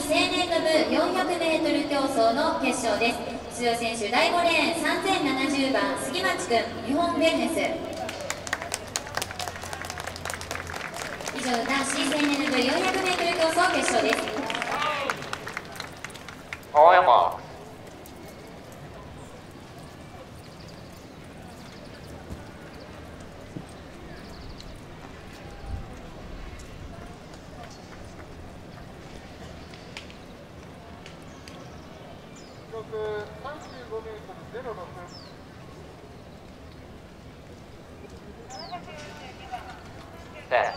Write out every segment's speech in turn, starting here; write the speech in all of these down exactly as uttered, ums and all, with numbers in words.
青年の部 よんひゃくメートル 競争の決勝です。出場選手だいごレーンさんぜんななじゅうばん杉町くん、日本ウェルネス。以上、男子青年の部 よんひゃくメートル 競争決勝です。 青山さんじゅうごメートルゼロろく。 で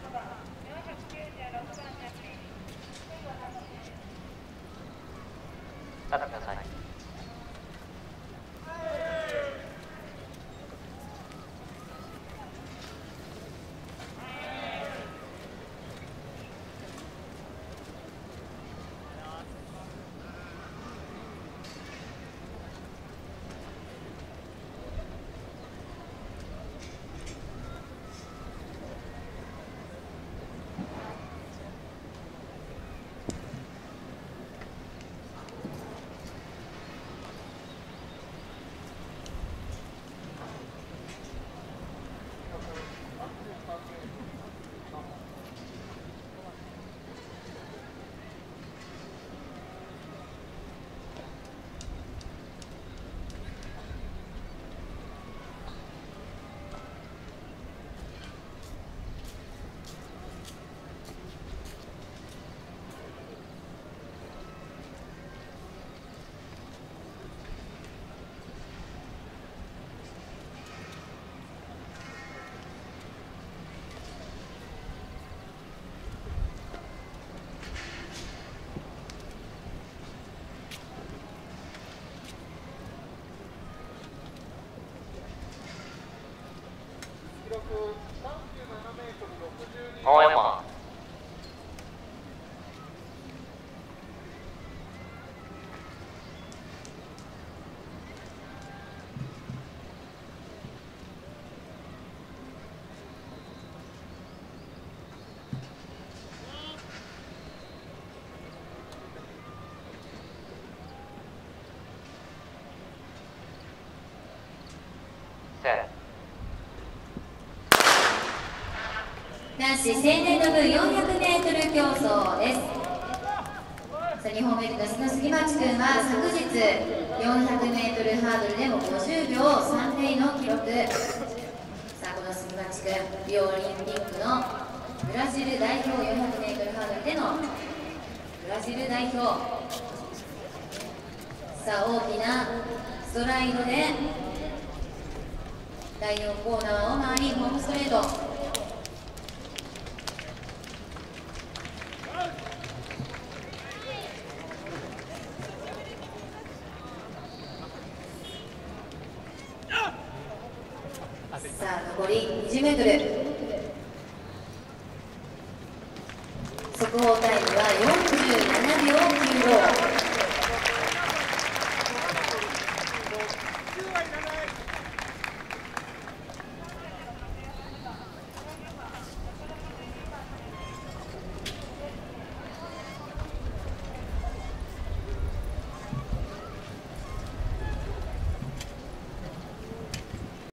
立ってください。青山男子青年の部 よんひゃくメートル 競争です。さあ、日本ウェルネスの杉町くんは昨日よんひゃくメートル ハードルでもごじゅうびょうさんゼロの記録。さあ、この杉町くん、リオオリンピックのブラジル代表 よんひゃくメートル ハードルでのブラジル代表。さあ、大きなストライドでだいよんコーナーを回り、ホームストレート。さあ、残りにじゅうメートル。速報タイム